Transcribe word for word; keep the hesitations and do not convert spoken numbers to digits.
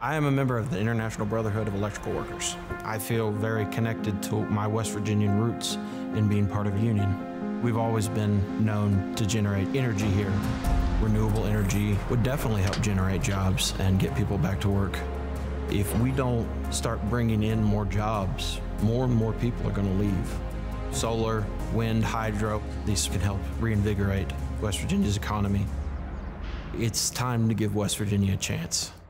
I am a member of the International Brotherhood of Electrical Workers. I feel very connected to my West Virginian roots in being part of a union. We've always been known to generate energy here. Renewable energy would definitely help generate jobs and get people back to work. If we don't start bringing in more jobs, more and more people are going to leave. Solar, wind, hydro, these can help reinvigorate West Virginia's economy. It's time to give West Virginia a chance.